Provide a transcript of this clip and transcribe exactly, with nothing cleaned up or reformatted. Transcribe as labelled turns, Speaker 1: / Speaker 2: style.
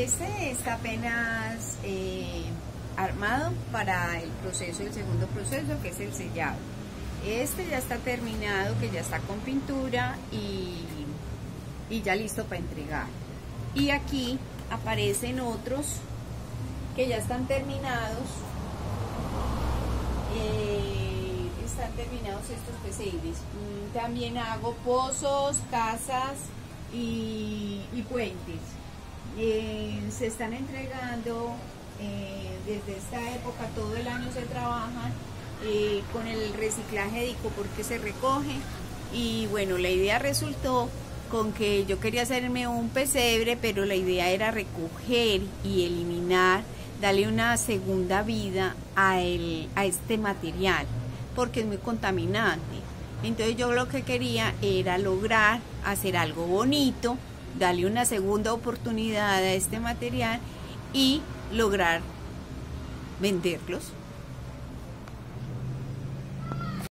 Speaker 1: Este está apenas eh, armado para el proceso, el segundo proceso, que es el sellado. Este ya está terminado, que ya está con pintura y, y ya listo para entregar. Y aquí aparecen otros que ya están terminados. Eh, están terminados estos pesebres. Mm, también hago pozos, casas y, y puentes. Eh, se están entregando eh, desde esta época, todo el año se trabajan eh, con el reciclaje de icopor que se recoge. Y bueno, la idea resultó con que yo quería hacerme un pesebre, pero la idea era recoger y eliminar, darle una segunda vida a, el, a este material, porque es muy contaminante. Entonces yo lo que quería era lograr hacer algo bonito, darle una segunda oportunidad a este material y lograr venderlos.